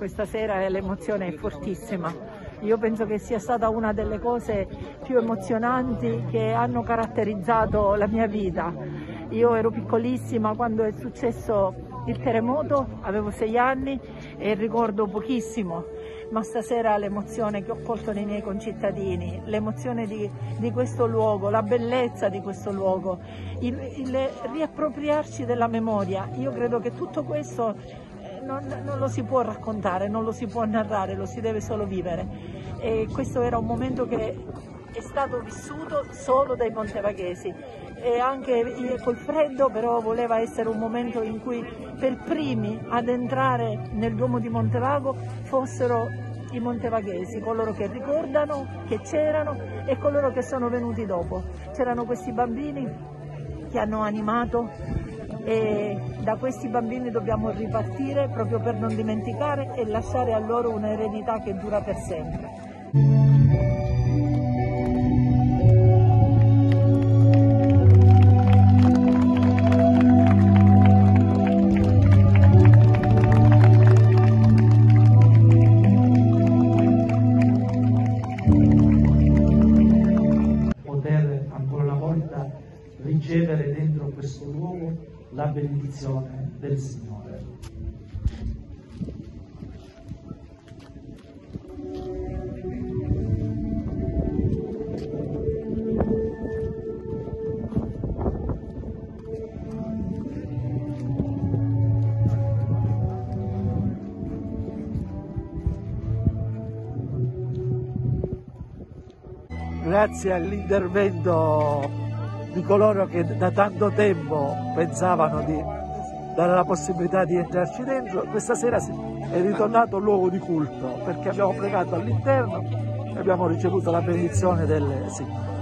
questa sera e l'emozione è fortissima. Io penso che sia stata una delle cose più emozionanti che hanno caratterizzato la mia vita. Io ero piccolissima quando è successo il terremoto, avevo 6 anni e ricordo pochissimo, ma stasera l'emozione che ho colto nei miei concittadini, l'emozione di questo luogo, la bellezza di questo luogo, il riappropriarci della memoria. Io credo che tutto questo non lo si può raccontare, non lo si può narrare, lo si deve solo vivere. E questo era un momento che è stato vissuto solo dai montevaghesi, e anche col freddo, però voleva essere un momento in cui per primi ad entrare nel Duomo di Montevago fossero i montevaghesi, coloro che ricordano, che c'erano e coloro che sono venuti dopo. C'erano questi bambini che hanno animato, e da questi bambini dobbiamo ripartire proprio per non dimenticare e lasciare a loro un'eredità che dura per sempre. Poter ancora una volta ricevere dentro questo luogo la benedizione del Signore. Grazie all'intervento di coloro che da tanto tempo pensavano di dare la possibilità di entrarci dentro, questa sera è ritornato un luogo di culto, perché abbiamo pregato all'interno e abbiamo ricevuto la benedizione del Signore.